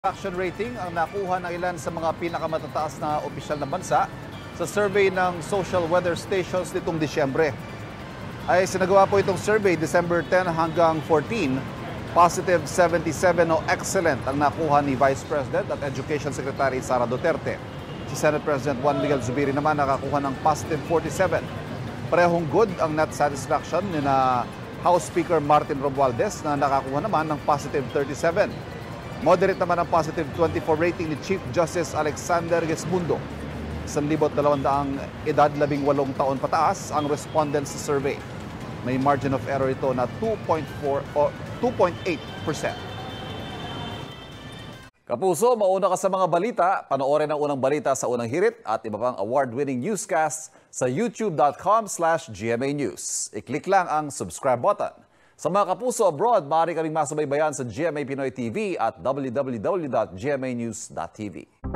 Satisfaction rating ang nakuha ng ilan sa mga pinakamatataas na opisyal na bansa sa survey ng social weather stations nitong Disyembre. Ay sinagawa po itong survey December 10 hanggang 14, positive 77 o excellent ang nakuha ni Vice President at Education Secretary Sara Duterte. Si Senate President Juan Miguel Zubiri naman nakakuha ng positive 47. Parehong good ang net satisfaction ni na House Speaker Martin Romualdez na nakakuha naman ng positive 37. Moderate naman ang positive 24 rating ni Chief Justice Alexander Gesmundo. 1,200 edad 18 taon pataas ang respondents sa survey. May margin of error ito na 2.4 o 2.8%. Kapuso, mauna ka sa mga balita. Panoorin ang unang balita sa unang hirit at iba pang award-winning newscasts sa youtube.com/GMA News. I-click lang ang subscribe button. Sa mga kapuso abroad, maaari kaming masubaybayan sa GMA Pinoy TV at www.gmanews.tv.